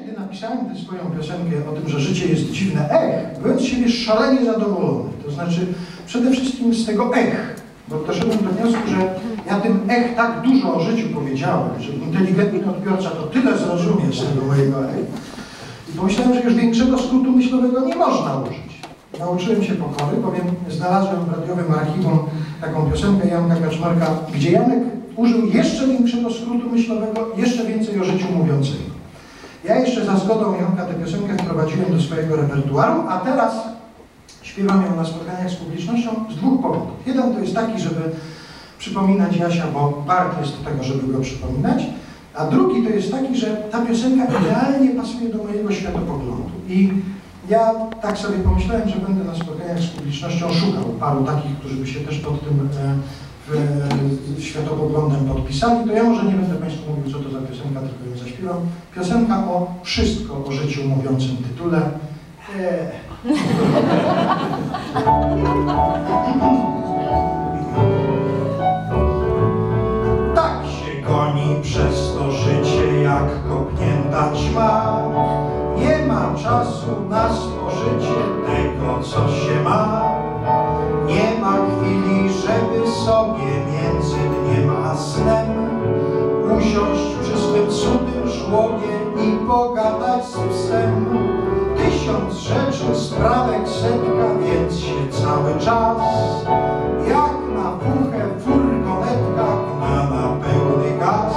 kiedy napisałem tę swoją piosenkę o tym, że życie jest dziwne, byłem z siebie szalenie zadowolony. To znaczy, przede wszystkim z tego bo doszedłem do wniosku, że ja tym tak dużo o życiu powiedziałem, że inteligentny odbiorca to tyle zrozumie z tego mojego I pomyślałem, że już większego skrótu myślowego nie można użyć. Nauczyłem się pokory, bowiem znalazłem w radiowym archiwum taką piosenkę Janka Kaczmarka, gdzie Janek użył jeszcze większego skrótu myślowego, jeszcze więcej o życiu mówiącego. Ja jeszcze za zgodą Janka tę piosenkę wprowadziłem do swojego repertuaru, a teraz śpiewam ją na spotkaniach z publicznością z dwóch powodów. Jeden to jest taki, żeby przypominać Jasia, bo wart jest do tego, żeby go przypominać, a drugi to jest taki, że ta piosenka idealnie pasuje do mojego światopoglądu. I ja tak sobie pomyślałem, że będę na spotkaniach z publicznością szukał paru takich, którzy by się też pod tym światopoglądem podpisali, to ja może nie będę Państwu mówił, co to za piosenka, tylko ją zaśpiewam. Piosenka o wszystko o życiu mówiącym tytule. Tak się goni przez to życie jak kopnięta ćma. Nie ma czasu na spożycie tego, co się ma. Nie ma chwili, żeby sobie między dniem a snem usiąść przy swym cudym żłobie i pogadać z psem. 1000 rzeczy, sprawek setka, więc się cały czas jak na fuchę furgonetka gna na pełny gaz.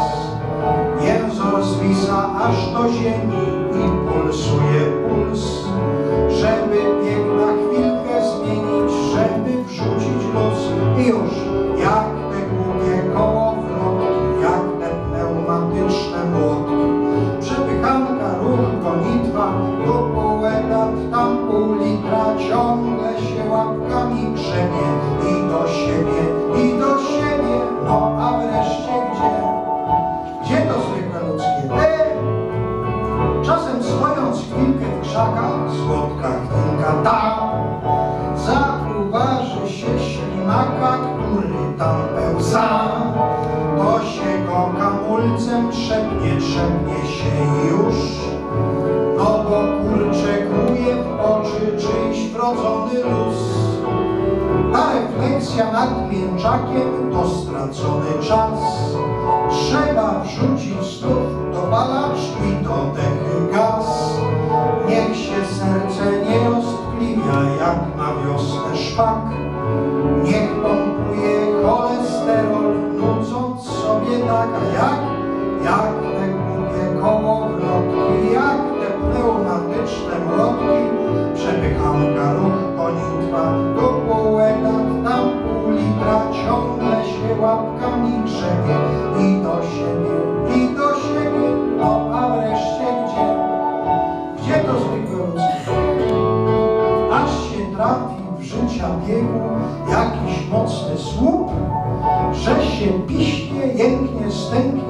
Jęzor zwisa aż do ziemi i pulsuje puls, żeby bieg na chwilkę zmienić, żeby wrzucić luz. I już jak te głupie kołowrotki, jak te pneumatyczne młotki, przepychanka, ruch, gonitwa, tu pół etat, tam pół litra, ciągle się łapkami grzebie i do siebie, no a wreszcie gdzie? Gdzie to zwykłe ludzkie? Czasem stojąc chwilkę w krzakach, słodka chwilka ta, zauważy się ślimaka, który tam pełza. To się go kamulcem trzepnie się już, no bo kurcze kłuje w oczy czyjś wrodzony luz. Ta refleksja nad mięczakiem to stracony czas. Trzeba wrzucić znów dopalacz i do dechy gaz. Niech się serce nie roztkliwia jak na wiosnę szpak. Niech pompuje cholesterol, nudząc sobie tak, jak te głupie kołowrotki, jak te pneumatyczne młotki, przepychanka, ruch, gonitwa, tu pół etat, tam pół litra, ciągle się łapkami grzebie i do siebie, no a wreszcie gdzie? Gdzie to zwykłe ludzkie? Aż się trafi w życia biegu jakiś mocny słup, że się piśnie, jęknie, stęknie